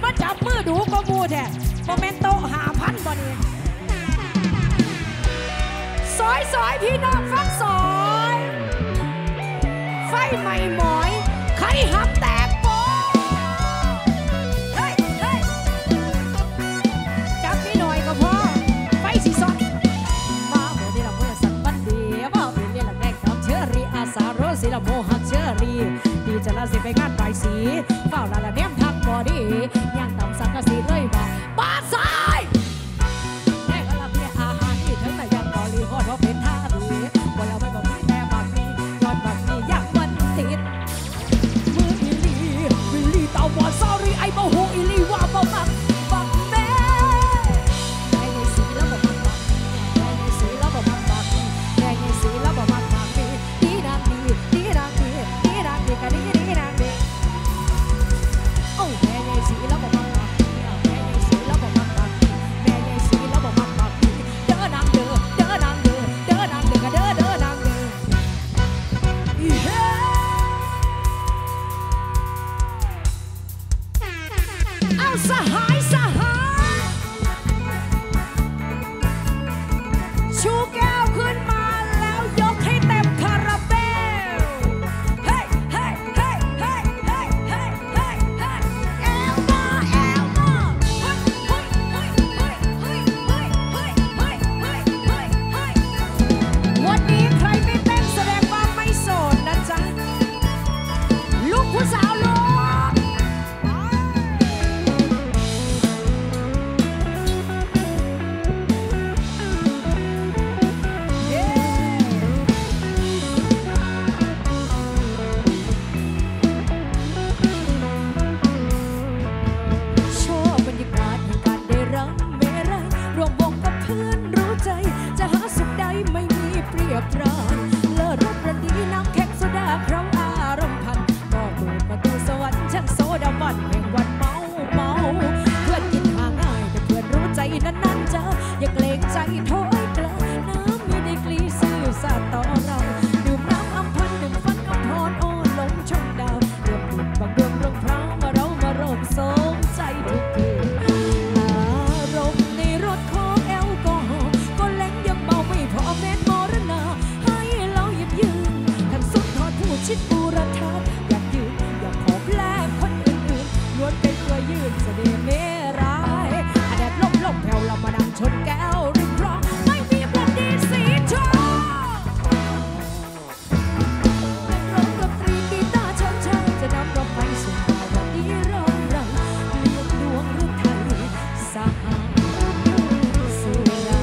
มาจับมือดูก็มูแท้โมเมนโต5,000บ่นี่ซอยพี่น้องฟังซอยไฟไหม้หมอยไข่หักแตกโปเฮ้ยจับพี่หน่อยก็พอไฟสีซอนมาเมื่อที่เราเมื่อสักวันดีมาเป็นเรื่องแรกน้องเชอรี่อาสาโรสิละโมหักเชอรี่ดีจะละสิไปงานปลายสีเฝ้าละเนียมทางบอดี้ย่างต่ำสังกะสีเลยมาบ้าซ้ายแม่ก็รับเนี่ยอาหารที่เธอแต่ยังกอลีฮอดว่าเป็นท่าดีว่าเราไม่บอกมีแต่บางมียอดบางมีอยากมันติดมืออีลีวิลลี่เต่าบอด sorry ไอ้บ่หูอีลีว่าบ่มักบักแม่แม่ยังสีแล้วบ่มักบักแม่ยังสีแล้วบ่มักบักแม่ยังสีแล้วบ่มักบักดีนางดีกันดีนางดีโอ้แม่ยังสีแล้วบ่มักบักแม่ยังสีแล้วบ่มักบักแม่ยังสีแล้วบ่มักบักเด้อนางเด้อนางเด้อนางเด้อกันเด้อนางเด้อเอาสหายชูแก้วขึ้นมาแล้วยกให้เต็มคาราเบลเฮ้ยแอลมาวันนี้ใครไม่เต้นแสดงว่าไม่โสดนะจ๊ะลูกผู้สาวลูกชอบบรรยากาศแห่งการได้รักเมรัยรวมวงกับเพื่อนรู้ใจจะหาสุขใดไม่มีเปรียบปรานเลิศรสประดีน้ำแข็งโซดาครองอารมณ์พันก็เปิดประตูสวรรค์ชั้นโซดาบันแห่งวันเมาเพื่อนกินหาง่ายแต่เพื่อนรู้ใจนั้นๆจะอย่าเกรงใจโถยเกลอน้ำมีดีกรีซื่อสัตย์ต่อเราดื่มน้ำอัมพันดื่มฟันอัมพรโอ้ลงชมดาวเดือดบุญบางดวงเรื่องพร้าวมาเรามารวมสมใจทุกคืนอารมณ์ในรถของแอลกอฮอล์ก็แรงยังเมาไม่พอแม้นมรณาให้เราหยิบยืนทั้งสุดทอดผู้ชิดบูรทัศน์อยากยืนอยากขอบแลกคนอื่นๆล้วนเป็นตัวยืนเสน่ห์เมร้ายแดดลมแผ่วเรามานั่งชนแก้วริมคลองไม่มีประดีสีทองนักร้องดนตรีกีตาร์ช้าจะนำเราไปสู่วันนี้เราเลี้ยงดวงเรื่องไทยสหายสุรา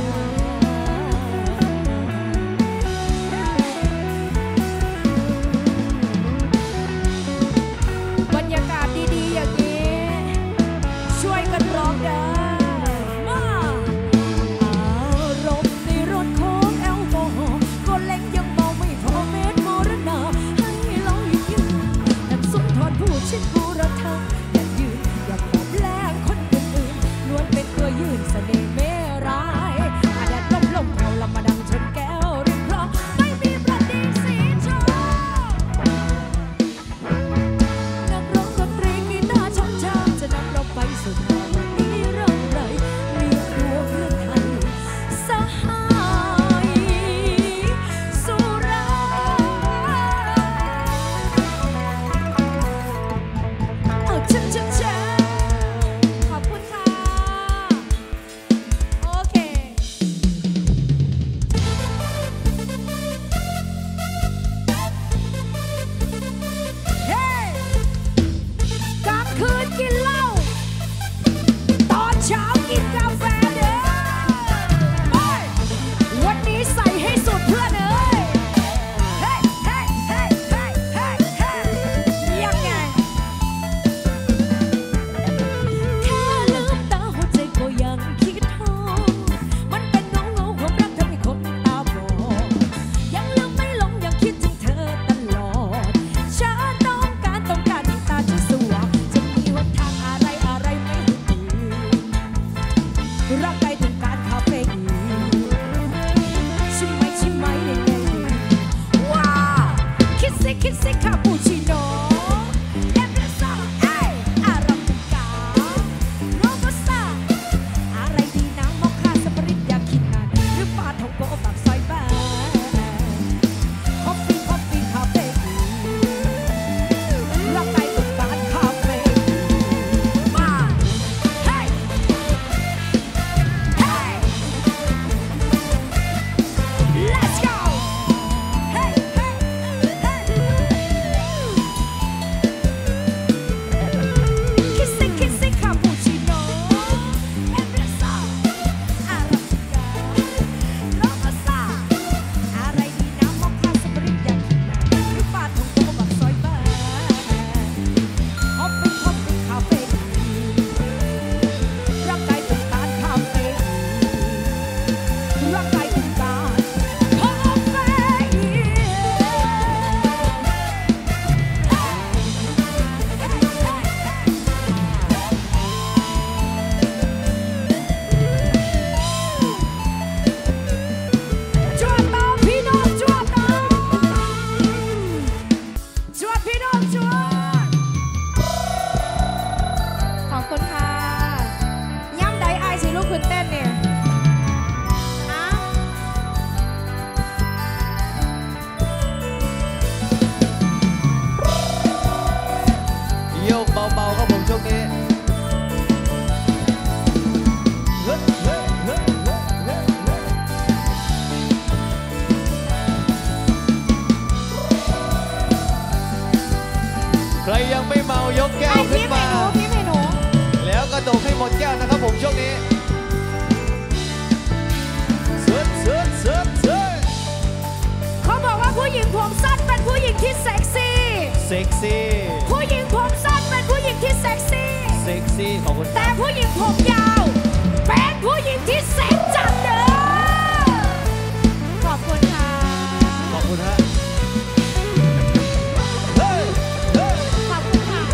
บรรยากาศดีๆอย่างนี้ช่วยกันร้องได้มาอารมณ์ในรถของแอลกอฮอล์ก็เล็งยังเมาไม่พอเม็ดมรณาให้เรายืนนั่งสุดทอดผู้ชิดบูรทัศน์อยากยืนอยากขอบแลกคนอื่นๆล้วนเป็นตัวยืนเสน่ห์เมร้ายแดดลมแผ่วลำมาดังชนแก้วริมคลองไม่มีประดีสีทองนักร้องดนตรีกีตาร์ช้าจะนำเราไปสู่วันนี้เราไรเรียกดวงเรื่องไทยสหายสุราเอาช้าขอบคุณค่ะโอเคเฮ้กลางคืนกินเหล้าตอนเช้ากินกาแฟเด้อเฮ้ยวันนี้ใส่ให้สุดเพื่อนเอ้ยเฮ้ยังไงกเบาๆครับผมช่วงนี้ใครยังไม่เมายกแก้วขึ้นมาแล้วกระโดดให้หมดแก้วนะครับผมช่วงนี้เขาบอกว่าผู้หญิงผมสั้นเป็นผู้หญิงที่เซ็กซี่ผู้หญิงผมสั้นเป็นผู้หญิงที่เซ็กซี่ขอบคุณแต่ผู้หญิงผมยาวเป็นผู้หญิงที่เซ็กจัดเด้อขอบคุณค่ะขอบคุณฮะขอบคุณค่ะ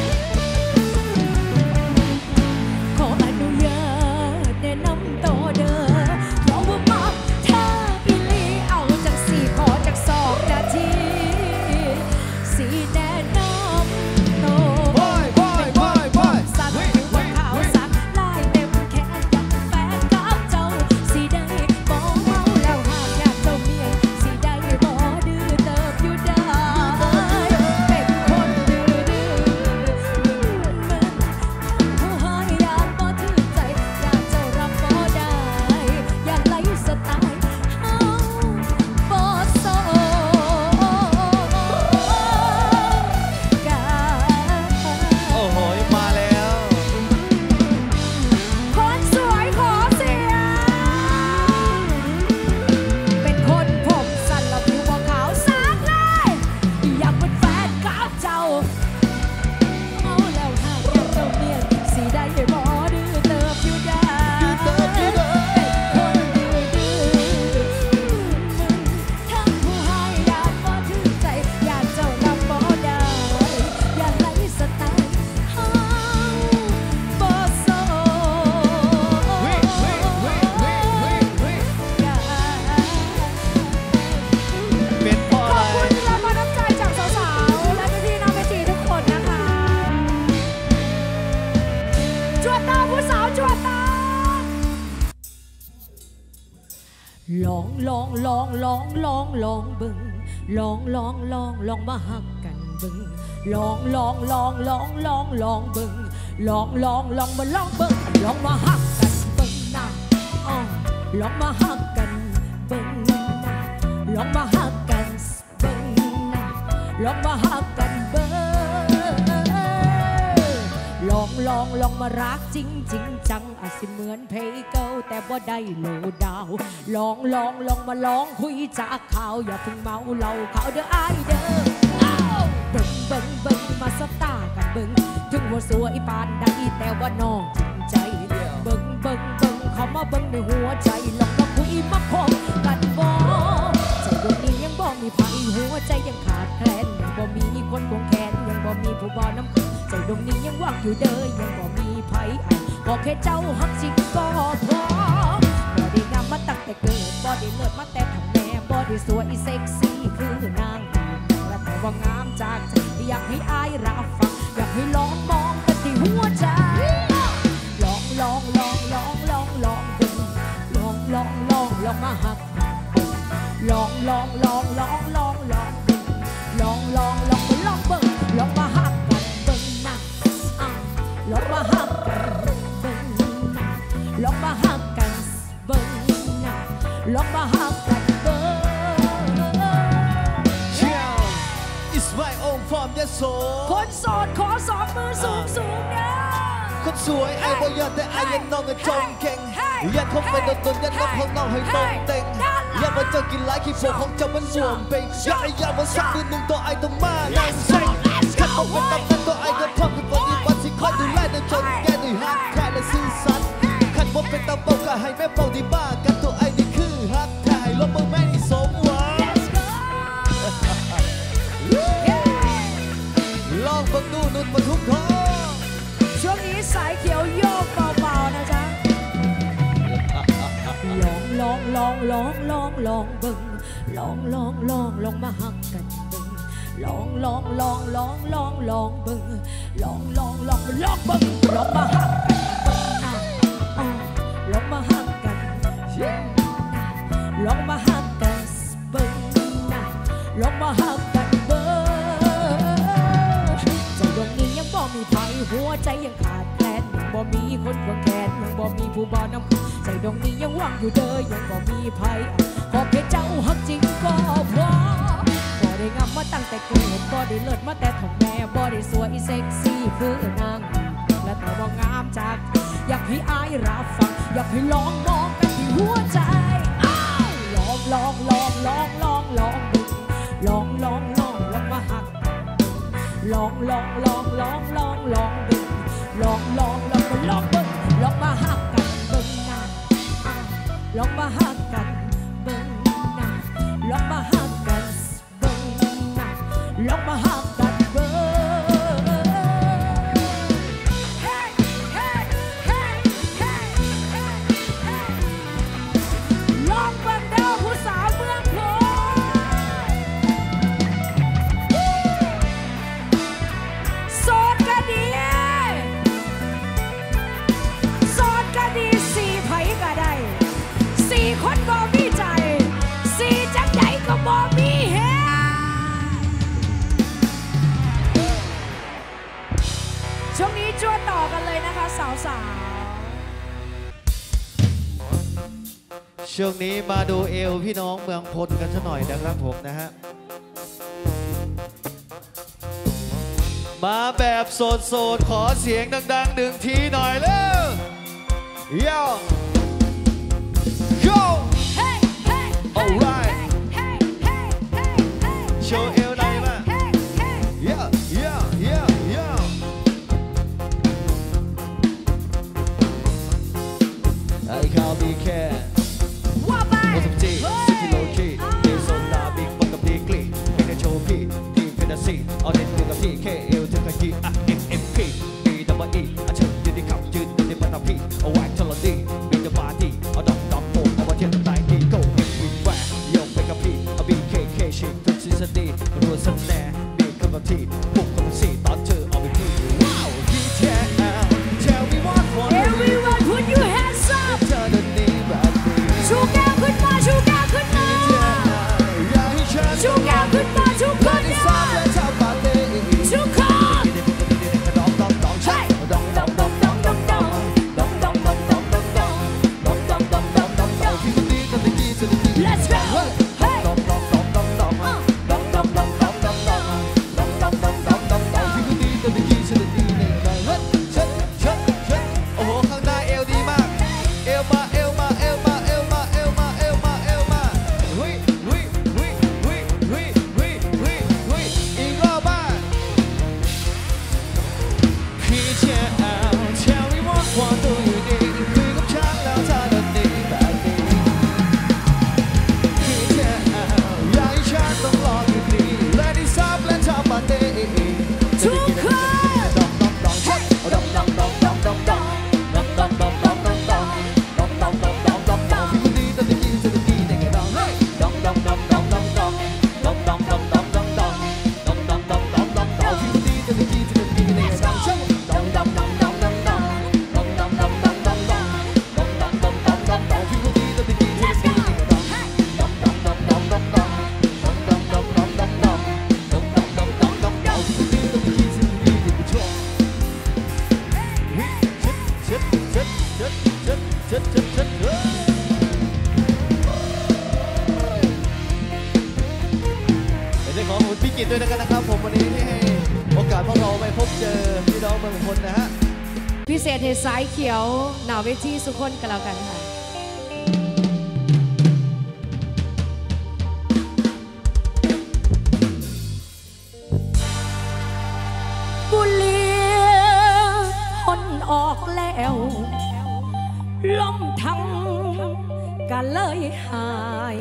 ขออนุญาตแนะนำตัวเด้อเพราะว่ามักเธออีลีเอาจากสี่ขอจาก2 นาทีสีแนะนำตัวสันผิวขาวสักลายเต็มแขนกับแฟนกับเจ้าสีได้บ่เมาแล้วหากอยากเจ้าเมียสีได้บ่ดื้อเติบอยู่ได้เป็นคนดื้อมันผู้หายอยากบ่ถือใจอยากเจ้ารับบ่ได้อยากไล่สไตล์เฮาบ่โซกันโอ้โหมาแล้วคนสวยขอเสียงเป็นคนผมสั้นแล้วผิวขาวสักเลยอยากเป็นแฟนกับเจ้าเมาแล้วหากอยากเจ้าเมียสีได้บ่ดื้อเติบอยู่ได้เป็นคนดื้อมึงทั้งผู้ให้อยากบ่ถือใจอยากเจ้ารับบ่ได้อยากไล่สไตล์เฮาบ่โซเป็นเพราะขอะอบไรคุณที่รับมอบน้ำใจจากสาวๆและพี่ๆน้องเมจีทุกคนนะคะจวดตาผู้สาวจวดตาลองเบิ่งลองมาหักกันเบิ่งลองเบิ่งลองมาเบิ่งลองมาหักกันเบิ่งนะลองมาหักกันเบิ่งนะลองมาหักกันเบิ่งนะลองมาหักกันเบิ่งลองมารักจริงจังอาจสิเหมือนเพลงเก่าแต่บ่ได้โลดาวลองมาลองคุยจากข่าวอย่าเพิ่งเมาเหล้าข่าวเด้ออ้ายเด้อเบิ่งมาสตากันเบิ่งถึงว่าสวยปานใดแต่ว่าน้องจริงใจเบิ่งเขามาเบิ่งในหัวใจลองมาคุยมาคบกันบ่ใจดวงนี้ยังบ่มีไผหัวใจยังขาดแคลนยังบ่มีคนควงแขนยังบ่มีผู้บ่น้ำใจดวงนี้ยังว่างอยู่เด้อยังบ่มีไผก็แค่เจ้าหักจริงก็พอบ่ได้งามมาตั้งแต่เกิดบ่ได้เลิศมาแต่ทำแม่บ่ได้สวยเซ็กซี่คือนางแต่ว่างามจากใจอยากให้อายรับฟังอยากให้ลองมองกันที่หัวใจลองเบิ่งลองมาหักลองเบิ่งลองเบิ่งลองมาหักกันเบิ่งนะลองมาหักกันเบิ่งนะลองมาหักกันเบิ่งนะลองมาหักกันเบิ่งเชียว It's my own form ยะโสคนโสดขอ2 มือสูงนะคนสวยไอ้บ่ยอดแต่ไอ้ยังน้องก็จงเก่งยันคบไปโดนยันน้องของน้องให้ตรงเต็งยันว่าเจ้ากินหลายขี้โฟของเจ้ามันบวมเป็นอยากให้ยาวันสักมือหนึ่งตัวไอ้ต้องมานั่งเซ็งขัดบอกเป็นตำนานตัวไอ้ก็พร้อมเป็นปฏิบัติสิคอยดูแลโดยจนแก้ด้วยหักแค่และซื่อสัตย์ขัดบอกเป็นตำเปาก็ให้แม่เป่าที่บ้ากันตัวไอ้นี่คือหักแท้ลบมือแม่นี่สมหวังลองฟังดูนุ่นมาทุกท้องช่วงนี้สายเขียวโยกเบาๆนะจ๊ะลองเบิ่งลองมาหักกันเบิ่งลองเบิ่งลองมาหักกันเบิ่งลองมาหักกันลองมาหักกันเบิ่งลองมาหักกันเบิ่งใจดวงนี้ยังบ่มีภัยหัวใจยังขาดแคลนยังบ่มีคนควงแขนยังบ่มีผู้บ่นำใจดวงนี้ยังว่างอยู่เด้อยังบ่มีภัยขอเพียงเจ้าฮักจริงก็พอบ่ได้งามมาตั้งแต่เกิดบ่ได้เลิศมาแต่ท้องแม่บ่ได้สวยเซ็กซี่คือนางและแต่ว่างามจากอยากให้อายรับฟังอยากให้ลองมองกันที่หัวใจลองลองลองลองลองลองดูลองลองลองลองมาหักลองลองลองลองลองลองดูลองลองลองมาลองเบิ่งลองมาหักกันเบิ่งหน้าลองมาหักกันเบิ่งหน้าลองมาหักกันเบิ่งหน้าลองมาหักกันเบิ่งลองเบิ่งเด้อผู้สาวเมืองโพโสดก็ดีโสดก็ดีสี่ไผก็ได้สี่คนบ่มีใจสี่จังใดก็บ่มีแฮช่วงนี้จ้วต่อกันเลยนะคะสาวช่วงนี้มาดูเอวพี่น้องเมืองพลกันซะหน่อยนะครับผมนะฮะมาแบบโสดๆขอเสียงดังๆหนึ่งทีหน่อยเร็วโย่โย่ alright โชว์เอวหน่อยมาโย่โย่โย่โย่ไอ้ข่าวมีแค่ว่าไปโอสมจีสิกิโลคีเอโซดาบิ๊กบังกับดีกรีเป็นโชว์พี่ทีเฟนตาซีเอาเด่นอยู่กับพี่แค่เอวถึงกันยีMMP มีดับเบิลอีเชิญยืนที่ขับยืนในปัตตาพีเอาแหวกทอลดีมีเดอะปาร์ตี้เอาดอกโป่งเอามาเทียนไหนดีโก้เอ็มวีแหวกยกไปกับพี่เอา BKK ชิงทุกซีซั่นดีรัวสแน่มีคำที่พวกคนสี่ตอนเจอเอาไปที่ว้าวพี่แท้Tell me what for Everyone put your hands up เธอเดินนี้แบบนี้ชูแก้วขึ้นมาชูแก้วขึ้นมาชูแก้วขึ้นมาชูคนเดียวชูคนใช่ดองดองดองดองดองดองดองดองดองดองดองดองดองดองดองดองดองดอง Let's go เฮ้ยดองดองดองดองดองดองดองดองดองดองดองดองดองดองดองดองดองโอ้โหข้างหน้าเอวดีมากเอวมาเอวมาเอวมาเอวมาเอวมาเอวมาเอวมาวิวิวิวิวิวิวิวิอีกรอบบ้างพี่เจ้าเช้าวิวอนความตัวอยู่ดีคุยกับฉันแล้วเธอเดินดีแบบนี้พี่เจ้าอยากให้ฉันต้องรออยู่ดีและที่ซับและทำมาเต้ทุกคนดองดองดองเฮ้ยดองดองดองดองดองดองดองดองดองดองดองดองดองดองดองดองดองดองพี่คนนี้ต้องตะกี้จะตะกี้ได้ไงดองเฮ้ยดองดองดองดองดองดองดองดองดองดองดองดองดองดองดองดองดองดองพี่คนนี้ต้องตะกี้จะตะกี้ได้ไงดองช่างดองดองดองดองดองดองดองดองดองดองดองดองดองดองดองดองดองดองพี่คนนี้ต้องตะกี้จะตะกี้ได้ไงดองดองดองดองดองดองดองดองดองดองดองดองดองดองดองดองดองดองดองพี่คนนี้ต้องตะกี้จะตะกี้ได้ไงดองเดี๋ยวขอขอบคุณพี่กิตด้วยนะครับผมวันนี้ที่ให้โอกาสพวกเราไปพบเจอพี่น้องเมืองพลนะฮะพิเศษเหตุสายเขียวหนาเวทีสุขคนกันแล้วกันค่ะบุเลียพ้นออกแล้วล้มทั้งกันเลยหาย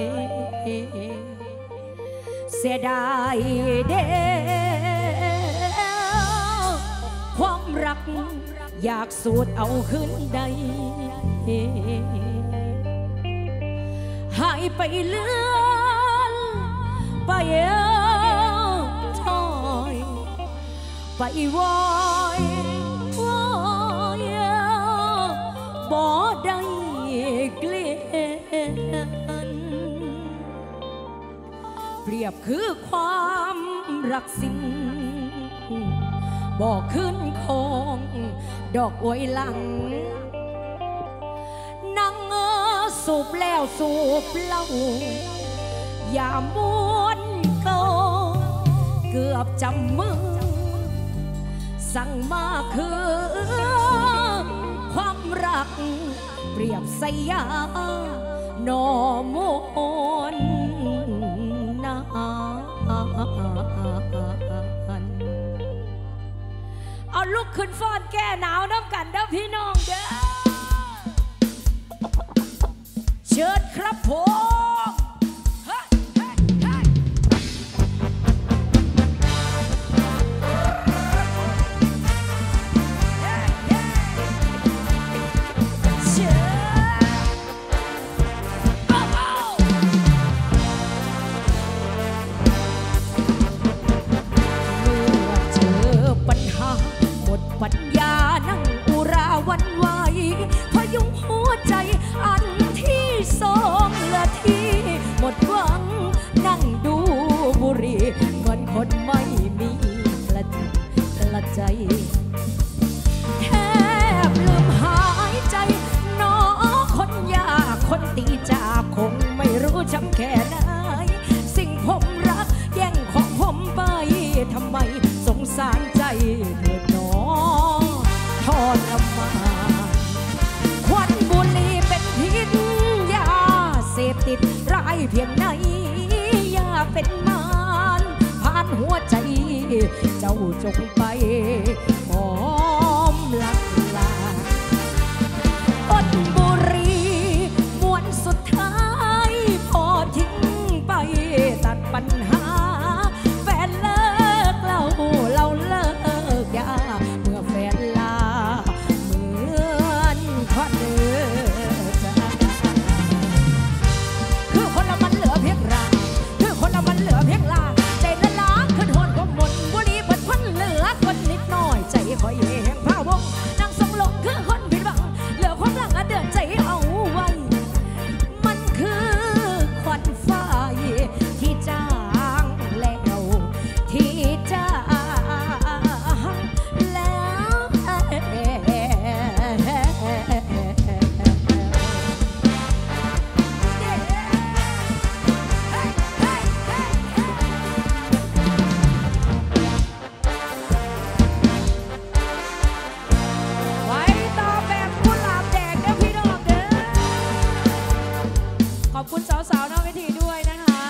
เสียดายเด้ความรักอยากสูดเอาขึ้นใดหายไปเลื่อนไปถอยไปวอยวอยบ่ได้เกลียนเปรียบคือความรักสิ้นบอกขึ้นคงดอกอวยหลังนั่งสูบแล้วสูบเล่าอย่าม้วนเก่าเกือบจำมือสั่งมาคือความรักเปรียบสยาหนอมนนานเอาลุกขึ้นฟ้อนแก้หนาวน้ำกันเด้อพี่น้องเด้อเชิญครับผมปัญญานั่งอุราวันไหวพยุงหัวใจอันที่สองละที่หมดหวังนั่งดูบุรีเหมือนคนไม่มีกระใจแทบลืมหายใจน้อคนยากคนตีจากคงไม่รู้ช้ำแค่ไหนสิ่งผมรักแย่งของผมไปทำไมสงสารใจเถิดน้อทรมานควันบุหรี่เป็นพิษยาเสพติดร้ายเพียงไหนอย่าเป็นมารผ่านหัวใจเจ้าจงไปหอมลักลาอดบุหรี่มวนสุดท้ายพอทิ้งไปตัดปัญหาแฟนเลิกเราเลิกยาเมื่อแฟนลาเหมือนทอดเนื้อใจคือคนละมันเหลือเพียงรางคือคนละมันเหลือเพียงลางใจละล้างขึ้นหนก็หมดบุหรี่เปิดพันเหลือคนนิดหน่อยใจคอยแห่งผ้าวงนางทรงลงคือคนผิดหวังเหลือความหลังเดือดใจเอาไว้มันคือควันไฟที่จางแล้วที่จางแล้วไว้ต่อแบบกุหลาบแดงเด้อพี่น้องเด้อขอบคุณสาวๆนอกเวทีด้วยนะคะ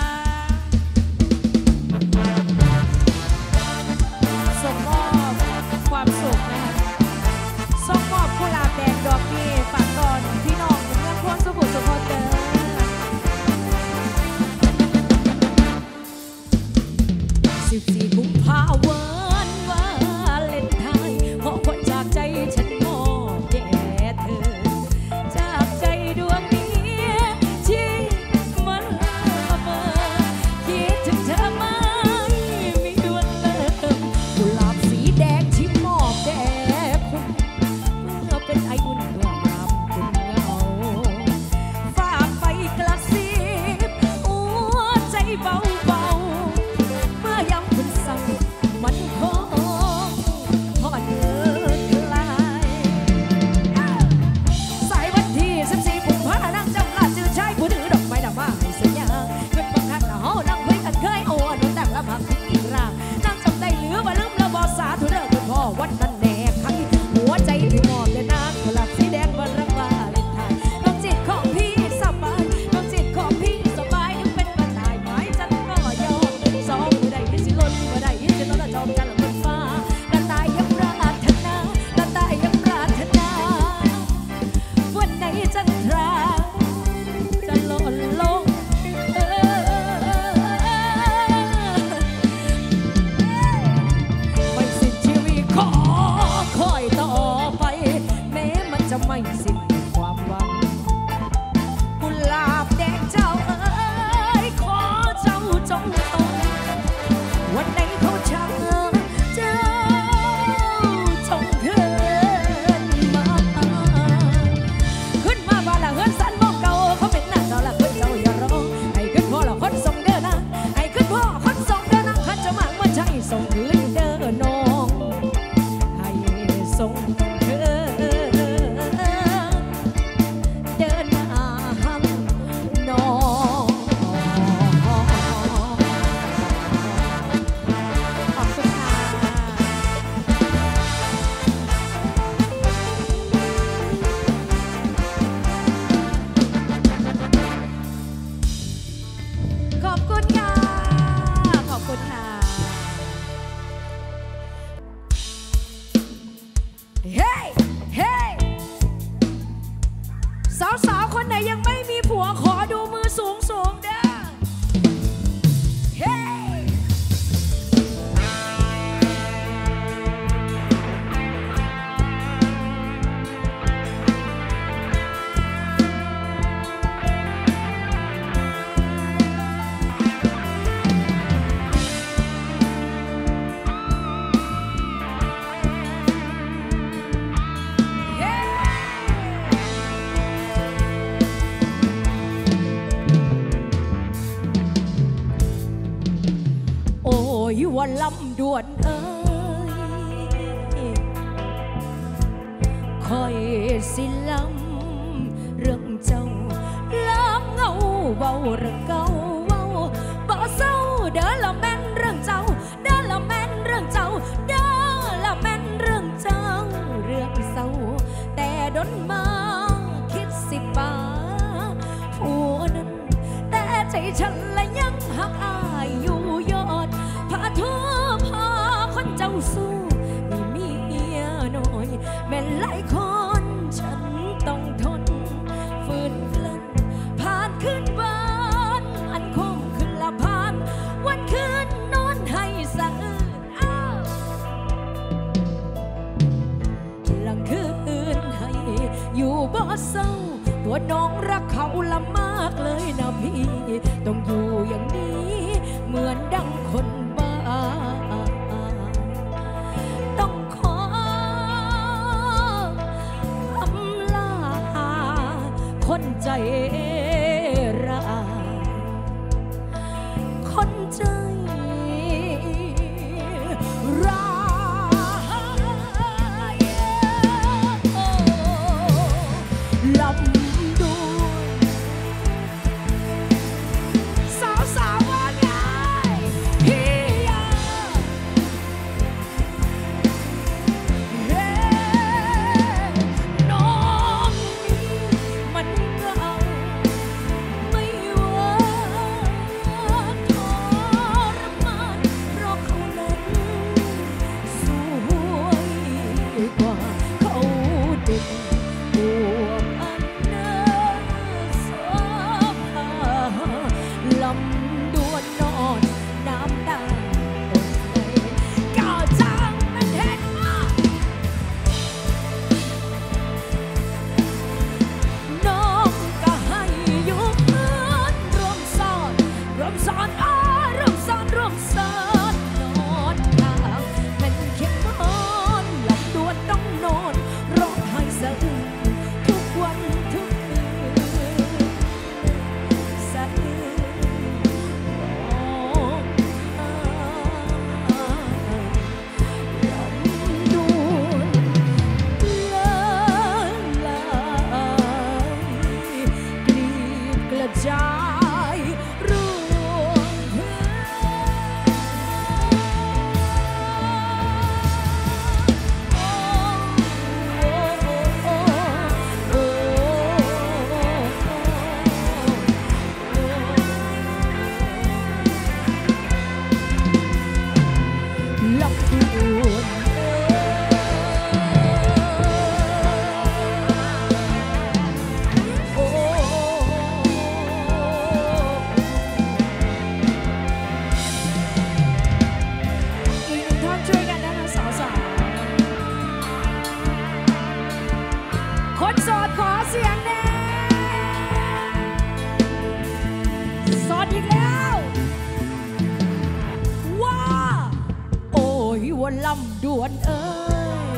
ส่งมอบความสุขนะคะส่งมอบกุหลาบแดงดอกนี้ฝากก่อนพี่น้องเมืองพวนสุขุมสุขเด้อ14 กุมภาพันธ์วาเลนไทน์เพราะคนจากใจฉันมอบแด่เธอจากใจดวงนี้ที่มันเมื่อคิดถึงเธอไม่มีวันเลิกกุหลาบสีแดงที่มอบแด่คุณเมื่อเป็นไออุ่นเมื่อยามคุณเหงาฝากไปกระซิบหัวใจเบาเมื่อยามคุณเศร้ามันคงพอเดินไกลสายวันที่14 กุมภาพันธ์นั่งจำลาจือชายผู้ถือดอกไม้ดอกไม้สัญญาเกิดบางครั้งละเฮานั่งคุยกันเคยเอาอันนั้นแต่ละพักอีกร่างนั่งจำได้เหลือว่าลืมแล้วบอกสาธุเด้อคุณพ่อวันนั้นแน่ใครหัวใจที่มอบเลยนะกุหลาบสีแดงวันรักวาเลนไทน์ดวงจิตของพี่สบายดวงจิตของพี่สบายยังเป็นกระต่ายไม้จันก็ยอมสองมือใดที่สิล้นมือใดที่สิล้นละจอมกันละบนฟ้ากระต่ายยังปรารถนากระต่ายยังปรารถนาวันไหนจันทราจะหล่นลงไม่สิ้นชีวิตขอคอยต่อไปแม้มันจะไม่สิ้นความหวังกุหลาบแดงเจ้าเอ๋ยขอเจ้าจงทนวันไหนเขาช้ำเจ้าจงเกินมาขึ้นมาบ้านละเฮือนสันบอกเก่าเขาเป็นหน้าเจ้าละคนเจ้าอย่ารอให้ขึ้นพ่อละคนส่งเด้อนะให้ขึ้นพ่อคนส่งเด้อนะขันจะมาว่าใจส่งคืนเด้อน้องส่งเธอเดินมาหังน้องขอบคุณค่ะขอบคุณค่ะขอบคุณค่ะเฮ้ยเฮ้ยสาวๆคนไหนยังไม่มีผัวขอดูมือสูงสูงเด้อเฮ้ยโอ้ยว่าลำดวนเอ้ยคอยสิลำเรื่องเจ้าล้ำเงาเบาเรื่องเก่าเบาบ่เศร้าเด้อละแม่นเรื่องเจ้าเด้อละแม่นเรื่องเจ้าเด้อละแม่นเรื่องเจ้าเรื่องเศร้าแต่ดนมาคิดสิป่าผัวนั้นแต่ใจฉันละยังหักอายอยู่ยอดพาเธอพาคนเจ้าสู้ไม่มีเมียน้อยแม่นหลายคนฉันต้องทนฝืนกลั้นผ่านคืนวันอันคงคืนละผ่านวันคืนนอนให้สะอื้นหลังคืนให้อยู่บ่เศร้าตัวน้องรักเขาละมากเลยนะพี่ต้องอยู่อย่างนี้เหมือนดังคนบ้าต้องขออำลาคนใจร้ายคนใจร้ายลำสาวว่าไงพี่น้องมันเงาไม่ว่าทรมานเพราะเขานั้นสวยกว่าเขาเด็กบวกอันเนอสภาลำดวนนอนน้ำตาตกในก้าวจางมันเห็นมาน้องก็ให้อยู่เพื่อนร่วมสอนร่วมสอนร่วมสอนร่วมสอนนอนทางมันเข้มนอนลำดวนต้องนอนร้องไห้สะอื้นทุกวันทุกคืนสะอื้นร้องไห้ลำดวนละลายกลีบกระจายร่วงพื้น ลำดวนโอ้อีกหนึ่งท่อนช่วยกันนะคะสาวๆคนโสดขอเสียงแน่โสดอีกแล้วว้าโอ้ยว่าลำดวนเอ้ย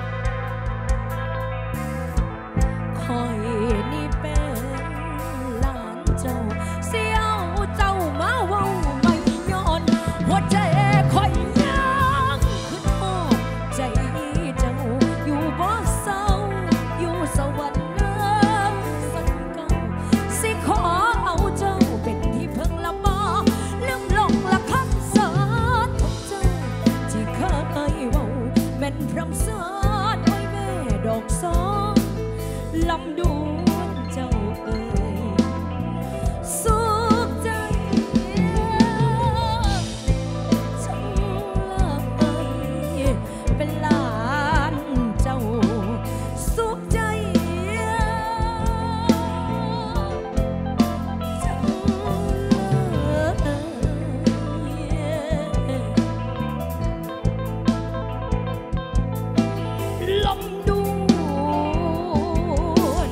คอยนี่เป็นหลานเจ้าเสียวเจ้ามาเว้าไม่ย้อนหัวใจคอยยังคือทอดใจเจ้าอยู่ม่นพรำสอนไว้แม่ดอกสองลำดวนเจ้าเอ๋ยสุขใจช่างเลยเป็นหลานเจ้าสุขใจลมดวน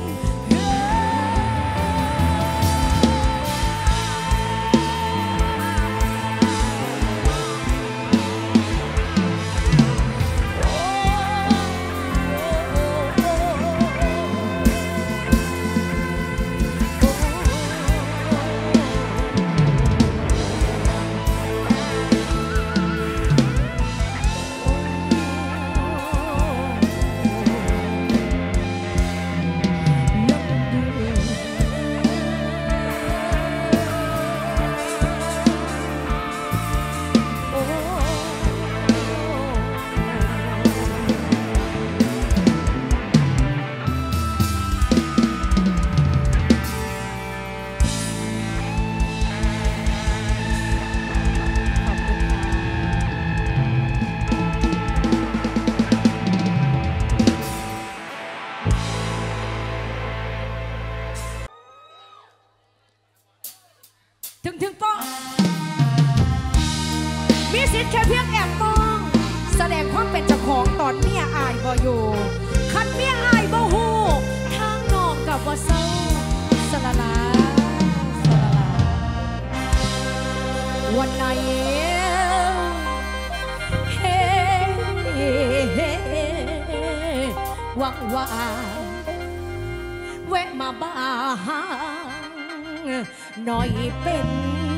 ถึงป้องมีสิทธิ์แค่เพียงแอบมองแสดงความเป็นเจ้าของตอนเมียอายบ่อยู่คันเมียอายบ่ฮู้ทางนอกกับว่าเศร้าสละลาวันไหนเฮ้ว่างแวะมาบ้างหน่อยเป็น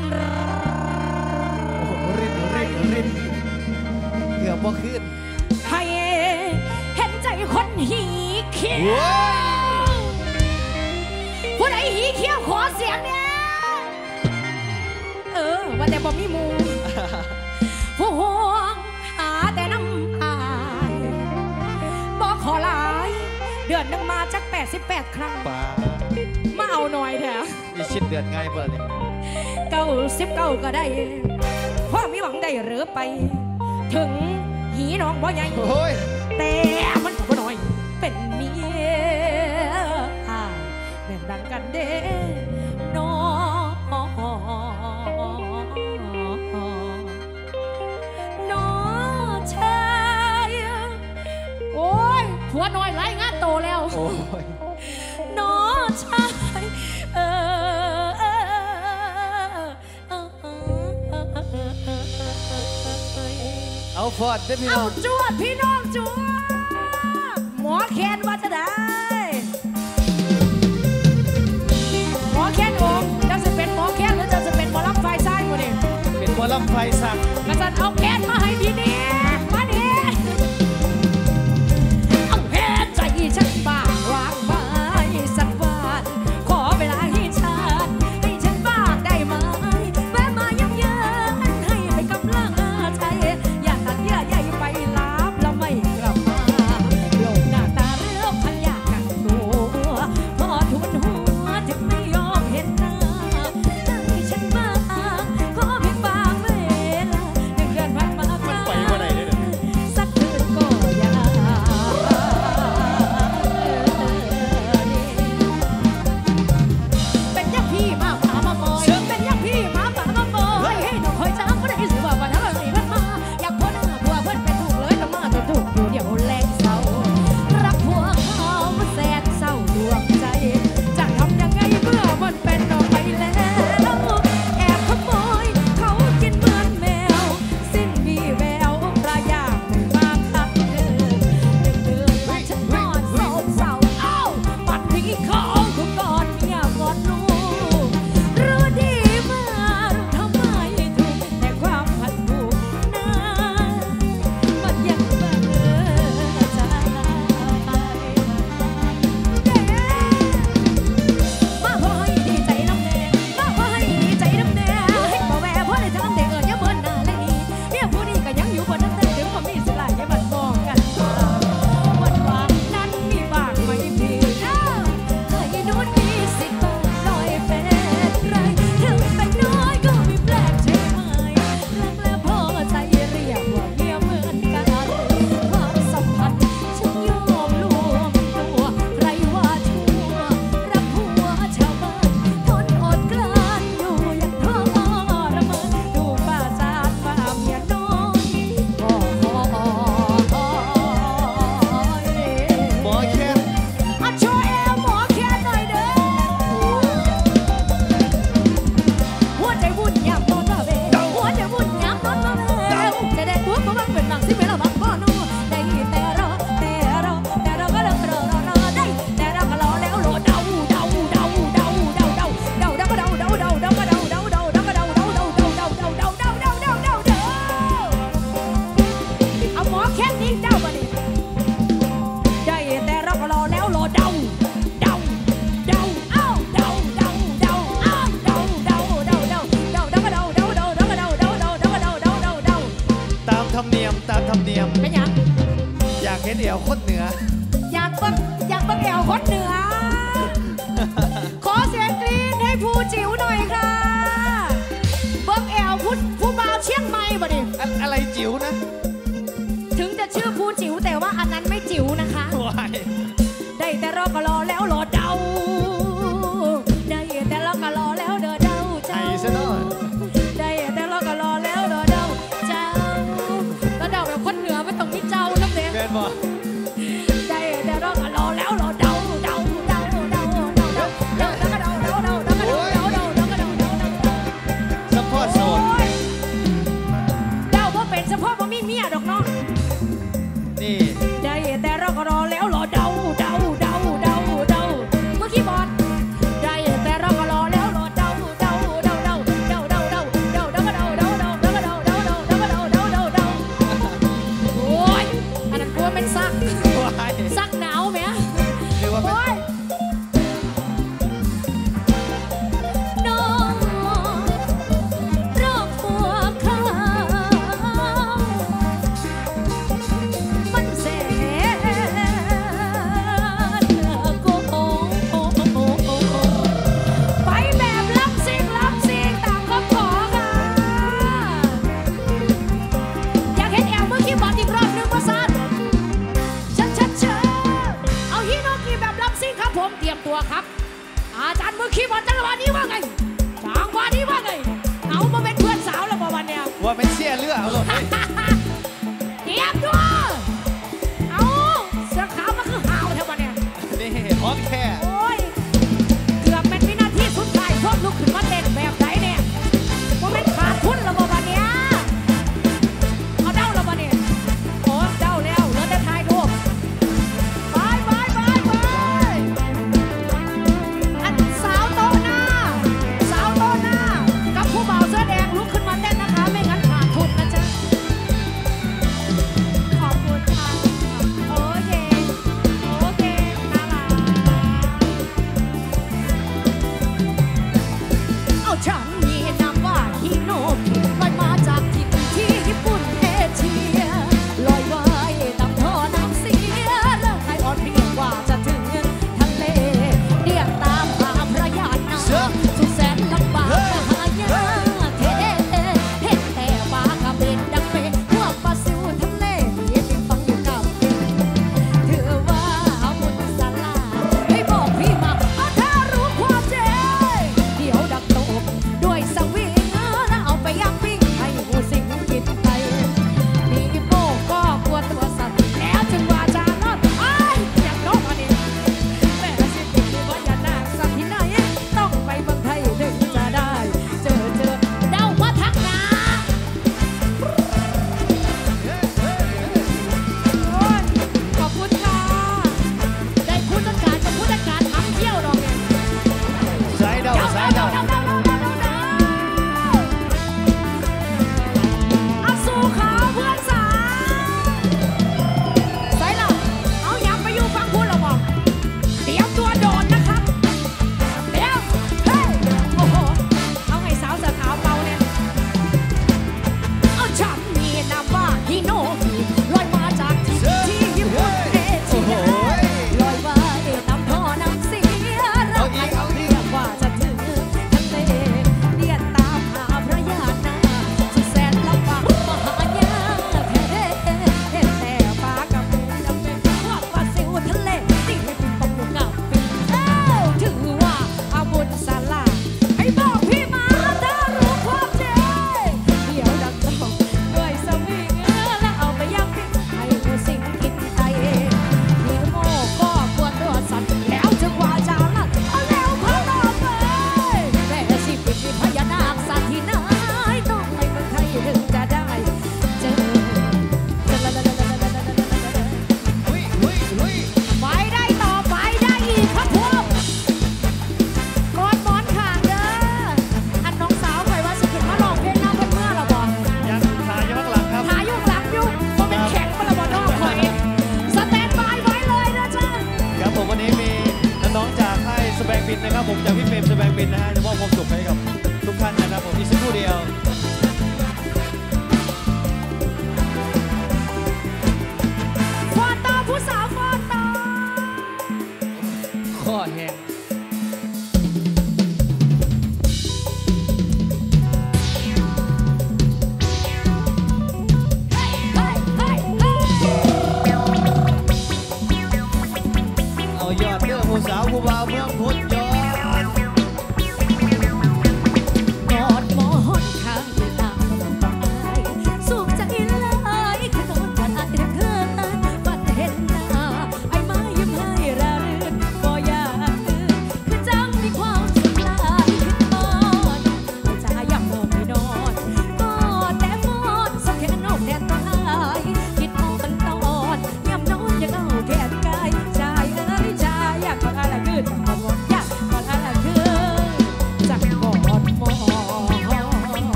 รินเกือบบ่ขึ้นให้เห็นใจคนหีเขี้ยวผู้ใดหีเขี้ยวขอเสียงเนี่ยว่าแต่บ่มีมูผู้ห่วงหาแต่น้ำอายบ่ขอหลายเดือนนึงมาจัก88 ครั้งมาเอาหน่อยเถอะมีชิ้นเดือนง่ายเปล่าเนี่ย 99ก็ได้พ่อมีหวังได้หรือไปถึงหีน้องบ่ใหญ่แต่มันก็น้อยเป็นเมียแม่นดังกันเด้น้องชายโอ้ยผัวน้อยไล่งานโตแล้วน้องชายเอาฟอดได้พี่น้องเอาจวดพี่น้องจวดหมอแคนว่าจะได้หมอแคนองค์จะเป็นหมอแคนหรือจะเป็นหมอลำไฟซ้ายมาดิเป็นหมอลำไฟสั่งกษัตริย์เอาแคนมาให้พี่นี่มาดิเอาแคนใจฉันบ้าวางไว้สักวันขอเวลาให้ฉันบ้างได้ไหมแวะมาเยี่ยมให้ไปกำลังใจอย่าตัดเยื่อใยไปลับแล้วไม่กลับมาโลกหน้าตาเรื่องพันอยากกักตัวพอทุนหัวถึงไม่ยอมเห็นหน้าให้ฉันบ้างขอเพียงบางเวลาเดือนผ่านมามันไปว่าไหนเนี่ยากเห็นเดี่ยวคนเหนืออยากเบิ่งแอวคนเหนือขอเสียงกรี๊ดให้ผู้จิ๋วหน่อยค่ะเบิ่งแอวผู้บ่าวเชียงใหม่บ่ดิอะไรจิ๋วนะถึงจะชื่อผู้จิ๋วแต่ว่าอันนั้นไม่จิ๋วนะคะได้แต่รอก็รอแล้วรอเดาได้แต่รอก็รอแล้วเดาเจ้าได้แต่รอก็รอแล้วเดาเจ้าแล้วเดาแบบคนเหนือไม่ต้องมีเจ้าน้ำเด็กเป็นบ่ได้แต่รอก็รอแล้วรอเดาสปอร์ตโซนเดาว่าเป็นเฉพาะว่ามีเมียดอกเนาะนี่ได้แต่รอก็รอแล้วรอเดาเมื่อกี้บอลได้แต่รอก็รอแล้วรอเดาโอ้ยอันนั้นกลัวเป็นซักหนาวไหมโอ้ยน้องรอบหัวข้ามันแสนโกหกไปแบบล้ำซิ่งตามคำขอค่ะอยากเห็นแอลเมื่อกี้บอลอีกรอบนึงมาสั่นเอาฮิโนกิแบบล้ำซิ่งครับผมเตรียมตัวครับอาจารย์เมื่อกี้บอลจังหวะนี้ว่าไงจังหวะนี้ว่าไงเอามาเป็นเพื่อนสาวแล้ววันเนี้ยว่าเป็นเชี่ยเลือดเอาเลยเตรียมตัวเอาเสื้อขาวมันคือหาวเท่าวันเนี้ยนี่ฮอตแค่โอ้ยเกือบเป็นวินาทีสุดท้ายพวกลุกขึ้นมาเต้นแบบไหนเนี่ยว่าเป็นขาดทุนแล้ววันเนี้ยเอาเด้าแล้ววันเนี้ยโอ้เด้าแล้วเหลือแต่ทายรูปไปอันสาวโตหน้ากับผู้บ่าวเสื้อแดงลุกขึ้นมาเต้นนะคะไม่งั้นขาดทุนนะจ๊ะ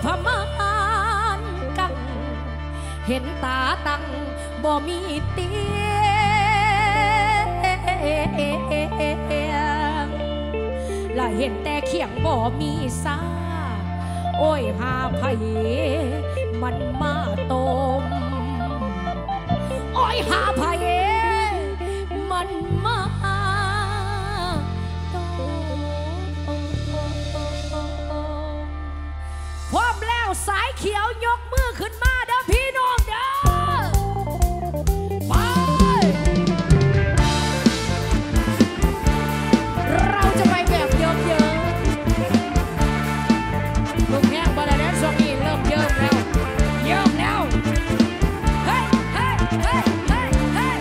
พมานกังเห็นตาตั้งบ่มีเตียงและเห็นแต่เขียงบ่มีซาโอ้ยหาไผมันมาต้มโอ้ยหาไผมันมาต้มพร้อมแล้วสายเขียวยกมือขึ้นมาเด้อพี่น้องเด้อไปเราจะไปแบบเยิ้มๆลูกแห้งบาลาเดนซองอีเริ่มเยิ้มแล้วเฮ้ยเฮ้ยเฮ้ยเฮ้ยเฮ้ย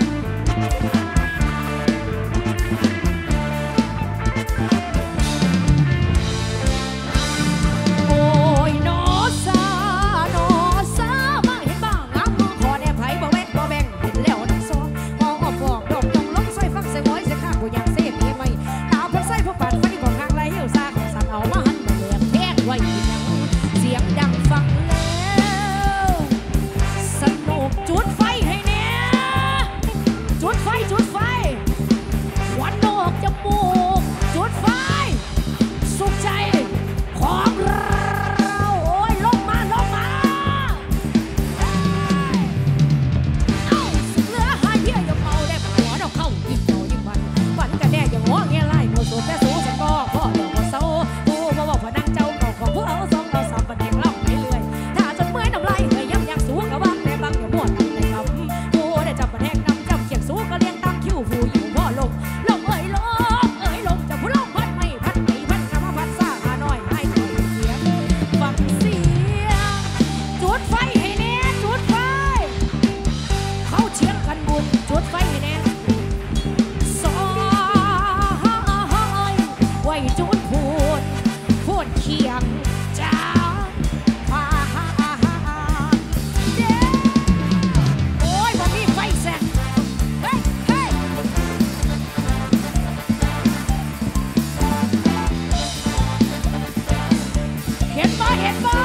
โอ้ยนอซานอซามาเห็นบ้างงามมือขอแนบไผ่บ่แบ่งเห็นแล้วนักซ้อมองออกบอกดอกต้องลงใส่ฟักใส่หมอยใส่ข้างกูยังเซ่ปีไม่ตาเพิ่นใส่พวกปาดไฟของข้างไรเหี่ยวซาของสันเอามาหันมาเลือกแทงไว้เสียงดังฟังแล้วสนุกจุดไฟให้แน่จุดไฟควันออกจมูกจุดไฟสุขใจของเราโอ้ยลงมาเอ้าเหลือหาเหี้ยอย่าเมาได้หัวเราเข้ายิ่งเมายิ่งวันกันแน่อย่างหัวเงี้ยไล่โมโสแต่สูสันก็พ่อเดี๋ยวก็เศร้าผู้บ่บอกว่านั่งเจ้าเก่าของพวกเอาสองเราสามประเด็นเล่าไปเรื่อยถ้าจนเมื่อยน้ำลายเหนื่อยย้ำอยากสูงกะวังแต่บางอย่าม่วนในคำผู้ได้จับประแทงนำจับเขียงสูงก็เลี้ยงตามคิวผู้อยู่พ่อลงจะผู้ลงพัดไม่พัดไม่พัดกะมาพัดซ่าหาน้อยให้ต่อยเสียงฟังเสียงจุดไฟให้แน่จุดไฟเขาเชียงกันบุญจุดไฟให้แน่ซอยไว้จุดพูดเคียงจ้าพาเด้โอ้ยบ่มีไฟแสงเฮ้ยเห็นบ่